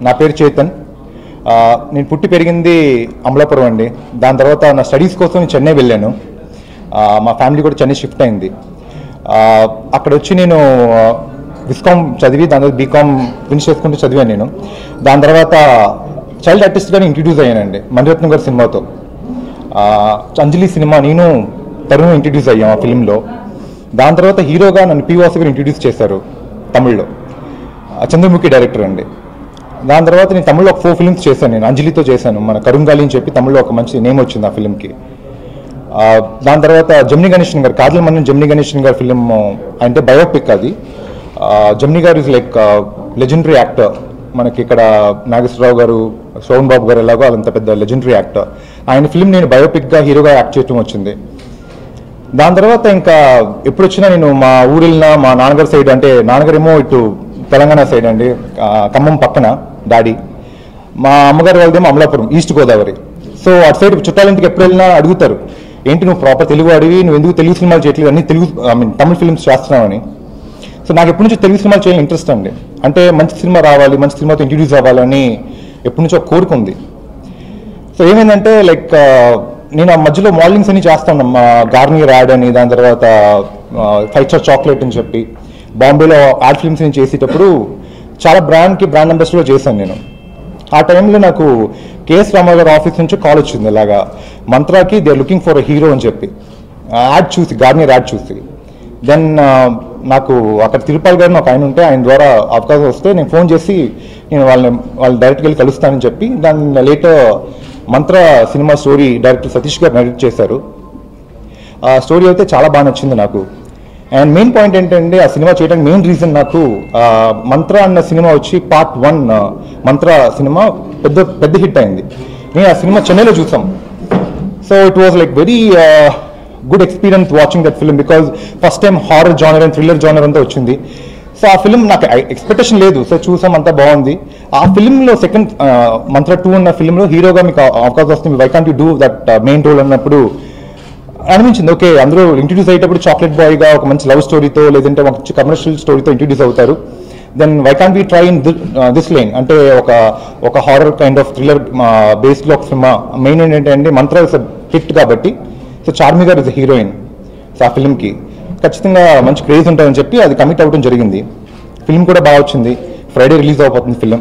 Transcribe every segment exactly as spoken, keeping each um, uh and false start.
నా పేరు చేతన్. నేను పుట్టి పెరిగింది అమలాపురం అండి. దాని తర్వాత నా స్టడీస్ కోసం నేను చెన్నై వెళ్ళాను. మా ఫ్యామిలీ కూడా చెన్నై షిఫ్ట్ అయింది. అక్కడ వచ్చి నేను విస్కామ్ చదివి దాని తర్వాత బీకామ్ ఫినిష్ చేసుకుంటూ చదివాను నేను. దాని తర్వాత చైల్డ్ ఆర్టిస్ట్గానే ఇంట్రడ్యూస్ అయ్యానండి మణిరత్నం గారి సినిమాతో. అంజలి సినిమా నేను తరుణ్ ఇంట్రడ్యూస్ అయ్యాం ఆ ఫిలింలో. దాని తర్వాత హీరోగా నన్ను పి వాసు గారు ఇంట్రడ్యూస్ చేశారు తమిళ్లో. చంద్రముఖి డైరెక్టర్ అండి. దాని తర్వాత నేను తమిళ్లో ఒక ఫోర్ ఫిల్మ్స్ చేశాను. నేను అంజలితో చేశాను, మన కరుంగాలి అని చెప్పి తమిళ్లో ఒక మంచి నేమ్ వచ్చింది ఆ ఫిలింకి. దాని తర్వాత జమినీ గణేషన్ గారు, కాజల్ మన్నన్ జమినీ గణేషన్ గారి ఫిలిం అంటే బయోపిక్ అది. జమినీ గారు ఇస్ లైక్ లెజెండరీ యాక్టర్. మనకి ఇక్కడ నాగేశ్వరరావు గారు, శోభన్ బాబు గారు ఎలాగో అంత పెద్ద లెజెండరీ యాక్టర్. ఆయన ఫిలిం నేను బయోపిక్గా హీరోగా యాక్ట్ చేయడం వచ్చింది. దాని తర్వాత ఇంకా ఎప్పుడు వచ్చినా నేను మా ఊరు వెళ్ళినా మా నాన్నగారి సైడ్, అంటే నాన్నగారేమో ఇటు తెలంగాణ సైడ్ అండి, ఖమ్మం పక్కన డాడీ. మా అమ్మగారు వాళ్ళదేమో అమలాపురం, ఈస్ట్ గోదావరి. సో అటు సైడ్ చుట్టాలింటికి ఎప్పుడు వెళ్ళినా అడుగుతారు, ఏంటి నువ్వు ప్రాపర్ తెలుగు అడివి, నువ్వు ఎందుకు తెలుగు సినిమాలు చేయట్లేదు, అన్ని తెలుగు ఐ మీన్ తమిళ ఫిల్మ్స్ చేస్తున్నావని. సో నాకు ఎప్పటి నుంచో తెలుగు సినిమాలు చేయాలని ఇంట్రెస్ట్ అండి. అంటే మంచి సినిమా రావాలి, మంచి సినిమాతో ఇంట్రడ్యూస్ అవ్వాలని ఎప్పటి నుంచో కోరుకుంది. సో ఏమైందంటే లైక్ నేను ఆ మధ్యలో మోడలింగ్స్ అన్ని చేస్తాను, మా గార్నియర్ యాడ్ అని, దాని తర్వాత ఫైవ్ స్టార్ చాక్లెట్ అని చెప్పి బాంబేలో యాడ్ ఫిల్మ్స్ నేను చేసేటప్పుడు చాలా బ్రాండ్కి బ్రాండ్ అంబాసిడర్గా చేశాను నేను. ఆ టైంలో నాకు కేఎస్ రామారావు గారి ఆఫీస్ నుంచి కాల్ వచ్చింది, ఇలాగా మంత్రాకి they are looking for a hero అని చెప్పి. యాడ్ చూసి, గార్నియర్ యాడ్ చూసి, దెన్ నాకు అక్కడ తిరుపాల్ గారిని ఒక ఆయన ఉంటే ఆయన ద్వారా అవకాశం వస్తే నేను ఫోన్ చేసి నేను వాళ్ళని వాళ్ళు డైరెక్ట్గా వెళ్ళి కలుస్తానని చెప్పి, దాన్ని లేటర్ మంత్ర సినిమా స్టోరీ డైరెక్టర్ సతీష్ గారు నరేట్ చేశారు. ఆ స్టోరీ అయితే చాలా బాగా నచ్చింది నాకు. అండ్ మెయిన్ పాయింట్ ఏంటంటే ఆ సినిమా చేయడానికి మెయిన్ రీజన్ నాకు మంత్ర అన్న సినిమా వచ్చి పార్ట్ వన్ మంత్ర సినిమా పెద్ద పెద్ద హిట్ అయింది. నేను ఆ సినిమా చెన్నైలో చూసాం. So it was like very good experience watching that film, because first time horror genre and thriller genre అంతా వచ్చింది. సో ఆ ఫిల్మ్ నాకు ఎక్స్పెక్టేషన్ లేదు, సో చూసాం, అంతా బాగుంది. ఆ ఫిల్మ్లో సెకండ్ మంత్ర టూ అన్న ఫిల్మ్లో హీరోగా మీకు అవకాశం వస్తుంది, why can't you do that main role అన్నప్పుడు అనిపించింది, ఓకే అందరూ ఇంట్రడ్యూస్ అయ్యేటప్పుడు చాక్లెట్ బాయ్గా ఒక మంచి లవ్ స్టోరీతో లేదంటే ఒక మంచి కమర్షియల్ స్టోరీతో ఇంట్రడ్యూస్ అవుతారు. Then why can't be try in this line, అంటే ఒక ఒక హారర్ కైండ్ ఆఫ్ థ్రిల్లర్ బేస్లో ఒక సినిమా. మెయిన్ ఏంటంటే మంత్ర ఇస్ హిట్ కాబట్టి, so Charmi garu is heroine. So ఆ ఫిల్మ్కి ఖచ్చితంగా మంచి క్రేజ్ ఉంటుందని చెప్పి అది కమిట్ అవ్వడం జరిగింది. ఫిల్మ్ కూడా బాగా వచ్చింది. ఫ్రైడే రిలీజ్ అవబోతుంది ఫిల్మ్.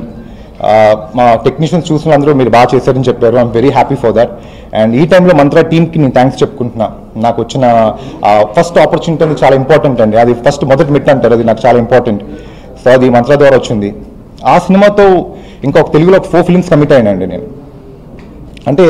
మా టెక్నీషియన్స్ చూసిన అందరూ మీరు బాగా చేశారని చెప్పారు. I'm very happy for that. And ఈ టైంలో మంత్ర టీమ్కి నేను థ్యాంక్స్ చెప్పుకుంటున్నా. నాకు వచ్చిన ఫస్ట్ ఆపర్చునిటీ అనేది చాలా ఇంపార్టెంట్ అండి. అది ఫస్ట్ మొదటి మెట్ అంటారు, అది నాకు చాలా ఇంపార్టెంట్. సో అది మంత్ర ద్వారా వచ్చింది. ఆ సినిమాతో ఇంకొక తెలుగులో ఒక ఫోర్ ఫిల్మ్స్ కమిట్ అయినండి నేను. అంటే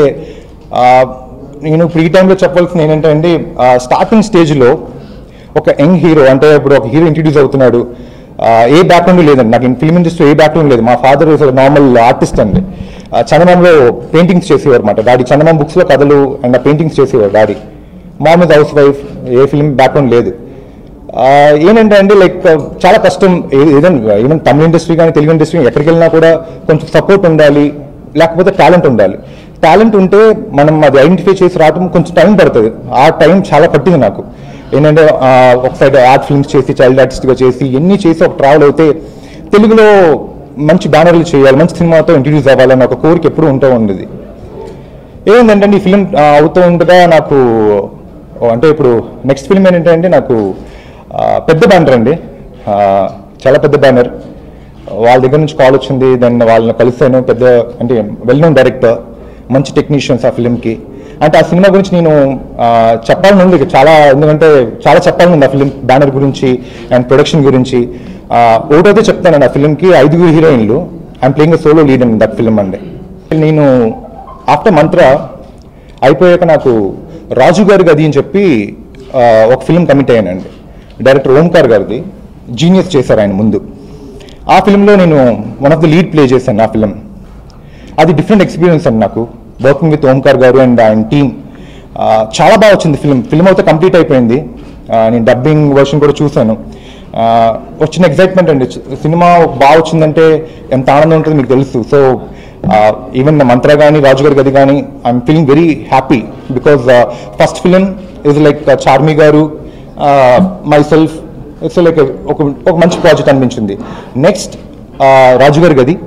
నేను ఇప్పుడు ఈ టైంలో చెప్పాల్సింది ఏంటంటే అండి, స్టార్టింగ్ స్టేజ్లో ఒక యంగ్ హీరో, అంటే ఇప్పుడు ఒక హీరో ఇంట్రడ్యూస్ అవుతున్నాడు, ఏ బ్యాక్గ్రౌండ్ లేదండి నాకు, ఫిల్మ్ ఇండస్ట్రీ ఏ బ్యాక్గ్రౌండ్ లేదు. మా ఫాదర్ నార్మల్ ఆర్టిస్ట్ అండి. చందమాంలో పెయింటింగ్స్ చేసేవారు అనమాట డాడీ. చందమాం బుక్స్లో కథలు అండ్ పెయింటింగ్స్ చేసేవారు daddy. Mom is housewife, ఏ ఫిల్మ్ బ్యాక్గ్రౌండ్ లేదు. ఏంటంటే అండి లైక్ చాలా కష్టం. ఏదైనా ఈవెన్ తమిళ ఇండస్ట్రీ కానీ తెలుగు ఇండస్ట్రీ ఎక్కడికి వెళ్ళినా కూడా కొంచెం సపోర్ట్ ఉండాలి, లేకపోతే టాలెంట్ ఉండాలి. టాలెంట్ ఉంటే మనం అది ఐడెంటిఫై చేసి రావడం కొంచెం టైం పడుతుంది. ఆ టైం చాలా పట్టింది నాకు. ఏంటంటే ఒక సైడ్ ఆర్ట్ ఫిల్మ్స్ చేసి, చైల్డ్ ఆర్టిస్ట్గా చేసి, ఎన్ని చేసి ఒక ట్రావెల్ అయితే తెలుగులో మంచి బ్యానర్లు చేయాలి, మంచి సినిమాతో ఇంట్రడ్యూస్ అవ్వాలని ఒక కోరిక ఎప్పుడు ఉంటూ ఉండేది. ఏమైందంటే ఈ ఫిలిం అవుతూ ఉండగా నాకు అంటే ఇప్పుడు నెక్స్ట్ ఫిలిం ఏంటంటే నాకు పెద్ద బ్యానర్ అండి, చాలా పెద్ద బ్యానర్. వాళ్ళ దగ్గర నుంచి కాల్ వచ్చింది. దెన్ వాళ్ళని కలిసాను. పెద్ద అంటే వెల్ నోన్ డైరెక్టర్, మంచి టెక్నీషియన్స్ ఆ ఫిలింకి. అంటే ఆ సినిమా గురించి నేను చెప్పాలని ఉంది చాలా, ఎందుకంటే చాలా చెప్పాలని ఉంది ఆ ఫిలిం బ్యానర్ గురించి అండ్ ప్రొడక్షన్ గురించి. ఒకటైతే చెప్తానండి, ఆ ఫిలింకి ఐదుగురు హీరోయిన్లు. I'm playing a solo lead in that film అండి. నేను ఆఫ్టర్ మంత్ర అయిపోయాక నాకు రాజు గారి గది అని చెప్పి ఒక ఫిలిం కమిట్ అయ్యానండి. డైరెక్టర్ ఓంకార్ గారిది, జీనియస్ చేశారు ఆయన ముందు. ఆ ఫిలింలో నేను one of the lead play చేశాను ఆ ఫిలిం. అది డిఫరెంట్ ఎక్స్పీరియన్స్ అండి నాకు, వర్కింగ్ విత్ ఓంకార్ గారు అండ్ ఆయన టీమ్. చాలా బాగా వచ్చింది ఫిలిం. ఫిలిం అయితే కంప్లీట్ అయిపోయింది. నేను డబ్బింగ్ వర్షన్ కూడా చూశాను. వచ్చిన ఎగ్జైట్మెంట్ అండి, సినిమా బాగా వచ్చిందంటే ఎంత ఆనందం ఉంటుందో మీకు తెలుసు. సో ఈవెన్ మంత్ర కానీ రాజు గారి గది కానీ I'm feeling very happy, because first film is like Charmi garu, my self, it's like ఒక ఒక మంచి ప్రాజెక్ట్ అనిపించింది. నెక్స్ట్ రాజు గారి గది,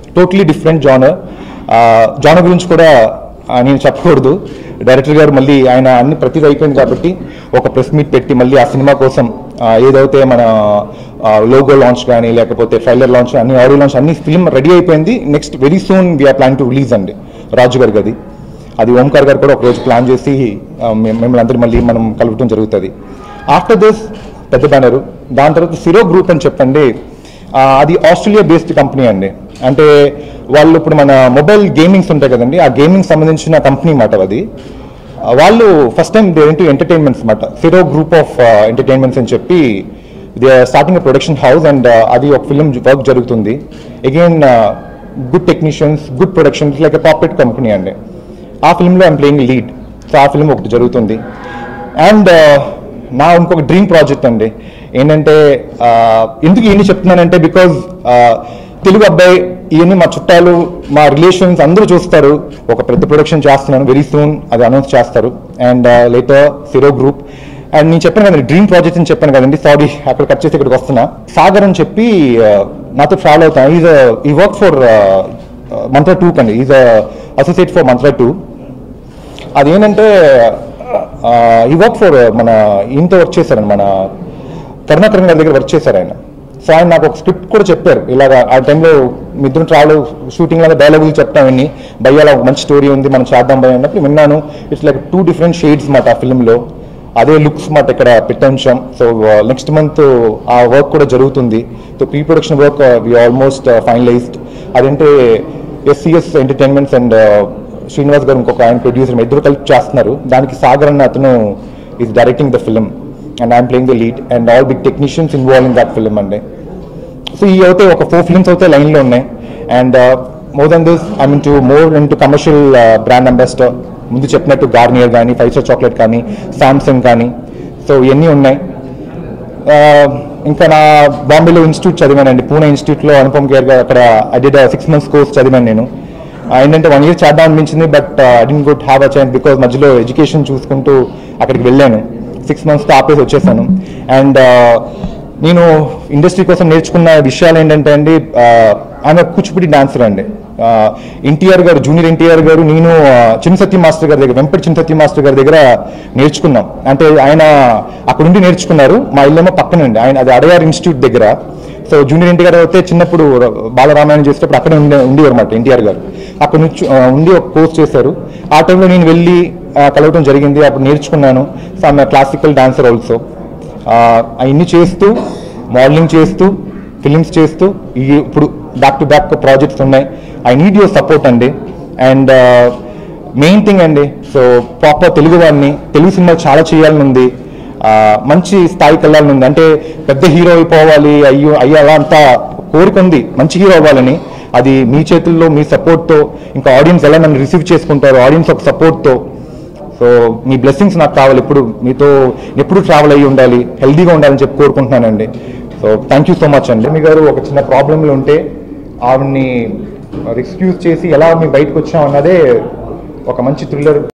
టోటలీ డిఫరెంట్ జానర్. జానర్ గురించి కూడా నేను చెప్పకూడదు, డైరెక్టర్ గారు మళ్ళీ ఆయన అన్ని ప్రతిదీ అయిపోయింది కాబట్టి ఒక ప్రెస్ మీట్ పెట్టి మళ్ళీ ఆ సినిమా కోసం ఏదైతే మన లోగో లాంచ్ కానీ లేకపోతే ట్రైలర్ లాంచ్ అన్ని ఆడియో లాంచ్ అన్ని ఫిల్మ్ రెడీ అయిపోయింది. Next very soon we are plan to release అండి రాజు గారి గది. అది ఓంకార్ గారు కూడా ఒకరోజు ప్లాన్ చేసి మిమ్మల్ని అందరూ మళ్ళీ మనం కలవటం జరుగుతుంది. ఆఫ్టర్ దిస్ పెద్ద బ్యానరు, దాని తర్వాత సిరో గ్రూప్ అని చెప్పండి. అది ఆస్ట్రేలియా బేస్డ్ కంపెనీ అండి. అంటే వాళ్ళు ఇప్పుడు మన మొబైల్ గేమింగ్స్ ఉంటాయి కదండి, ఆ గేమింగ్ సంబంధించిన కంపెనీ మాట అది. వాళ్ళు first time they into entertainments మాట, సిరో గ్రూప్ ఆఫ్ ఎంటర్టైన్మెంట్స్ అని చెప్పి they are starting a production house and అది ఒక ఫిల్మ్ వర్క్ జరుగుతుంది. Again good technicians, good productions, like a puppet company అండి. ఆ ఫిల్మ్లో ఐమ్ ప్లేయింగ్ లీడ్. సో ఆ ఫిల్మ్ ఒకటి జరుగుతుంది. అండ్ నా ఇంకొక డ్రీమ్ ప్రాజెక్ట్ అండి ఏంటంటే, ఎందుకు ఇవన్నీ చెప్తున్నానంటే బికాజ్ తెలుగు అబ్బాయి ఇవన్నీ మా చుట్టాలు, మా రిలేషన్స్ అందరూ చూస్తారు. ఒక పెద్ద ప్రొడక్షన్ చేస్తున్నాను, వెరీ సూన్ అది అనౌన్స్ చేస్తారు. అండ్ లేటర్ సిరో గ్రూప్. అండ్ నేను చెప్పాను కదండి డ్రీమ్ ప్రాజెక్ట్ అని చెప్పాను కదండి, సారీ అక్కడ కట్ చేసి ఇక్కడికి వస్తున్నా. సాగర్ అని చెప్పి నాతో ట్రావెల్ అవుతాను. ఈజ్ ఈ వర్క్ ఫర్ మంత్రా టూ కండి, is associate for Mantra two. అదేంటంటే ఈ వర్క్ ఫర్ మన ఈయనతో వర్క్ చేశారని, మన కరుణాకరణ్ గారి దగ్గర వర్క్ చేశారు ఆయన. సో ఆయన నాకు ఒక స్క్రిప్ట్ కూడా చెప్పారు, ఇలాగా ఆ టైంలో మీ ఇద్దరు ట్రావెల్ షూటింగ్ లాగా డైలాగులు చెప్తామని, భయ్యాల ఒక మంచి స్టోరీ ఉంది మనం చేద్దాం భయ్య అన్నప్పుడు విన్నాను. It's like two different shades మాట ఆ ఫిల్మ్లో, అదే లుక్స్ మాట ఇక్కడ పెట్టించాం. సో నెక్స్ట్ మంత్ ఆ వర్క్ కూడా జరుగుతుంది. So pre production work we almost finalized. అదంటే SCS entertainments and Srinivas garu ఇంకొక ఆయన ప్రొడ్యూసర్ ఇద్దరు కలిపి చేస్తున్నారు. దానికి సాగర్ అన్న అతను is directing the film and I'm playing the lead and all big technicians involve in that film అండి. సో ఈ అయితే ఒక ఫోర్ ఫిల్మ్స్ అయితే లైన్లో ఉన్నాయి. And more than this I mean to more in to commercial brand ambassador. ముందు చెప్పినట్టు Garnier కానీ, ఫైవ్ స్టార్ చాక్లెట్ కానీ, సామ్సంగ్ కానీ, సో ఇవన్నీ ఉన్నాయి. ఇంకా నా బాంబేలో ఇన్స్టిట్యూట్ చదివానండి, పూణే ఇన్స్టిట్యూట్లో అనుపమ్ కేర్ గారు, అక్కడ I did six months course చదివాను నేను. ఏంటంటే వన్ ఇయర్ చేద్దాం అనిపించింది, but I didn't good have a chance because మధ్యలో ఎడ్యుకేషన్ చూసుకుంటూ అక్కడికి వెళ్ళాను. సిక్స్ మంత్స్తో ఆపేసి వచ్చేసాను. అండ్ నేను ఇండస్ట్రీ కోసం నేర్చుకున్న విషయాలు ఏంటంటే అండి, ఆమె కూచిపూడి డాన్సర్ అండి. ఎన్టీఆర్ గారు, జూనియర్ ఎన్టీఆర్ గారు, నేను చిన్న సత్య మాస్టర్ గారి దగ్గర, వెంపటి చిన్న సత్య మాస్టర్ గారి దగ్గర నేర్చుకున్నాం. అంటే ఆయన అక్కడ ఉండి నేర్చుకున్నారు, మా ఇల్లేమో పక్కనండి, ఆయన అది అడయార్ ఇన్స్టిట్యూట్ దగ్గర. సో జూనియర్ ఎన్టీఆర్ గారు అయితే చిన్నప్పుడు బాలరామాయణం చేసేటప్పుడు అక్కడే ఉండే ఉండేవారు అన్నమాట ఎన్టీఆర్ గారు. అక్కడ నుంచి ఉండి ఒక కోర్స్ చేశారు. ఆ టైంలో నేను వెళ్ళి కలవటం జరిగింది, అప్పుడు నేర్చుకున్నాను. సో ఆమె క్లాసికల్ డాన్సర్ ఆల్సో. అవన్నీ చేస్తూ, మోడలింగ్ చేస్తూ, ఫిలిమ్స్ చేస్తూ, ఈ ఇప్పుడు బ్యాక్ టు బ్యాక్ ప్రాజెక్ట్స్ ఉన్నాయి. ఐ నీడ్ యువర్ సపోర్ట్ అండి. అండ్ మెయిన్ థింగ్ అండి, సో ప్రాపర్ తెలుగు వాడిని, తెలుగు సినిమా చాలా చేయాలని ఉంది, మంచి స్థాయికి వెళ్ళాలని ఉంది. అంటే పెద్ద హీరో అయిపోవాలి, అయ్యో అయ్యాలా అంతా కోరిక ఉంది, మంచి హీరో అవ్వాలని. అది మీ చేతుల్లో, మీ సపోర్ట్తో, ఇంకా ఆడియన్స్ ఎలా నన్ను రిసీవ్ చేసుకుంటారు, ఆడియన్స్ ఒక సపోర్ట్తో. సో మీ బ్లెస్సింగ్స్ నాకు కావాలి, ఎప్పుడు మీతో ఎప్పుడు ట్రావెల్ అయ్యి ఉండాలి, హెల్దీగా ఉండాలని చెప్పి కోరుకుంటున్నానండి. So thank you so much అండి. మీ గారు ఒక చిన్న ప్రాబ్లంలో ఉంటే ఆవిడ్ని రెస్క్యూజ్ చేసి ఎలా మేము బయటకు వచ్చాం అన్నదే ఒక మంచి థ్రిల్లర్.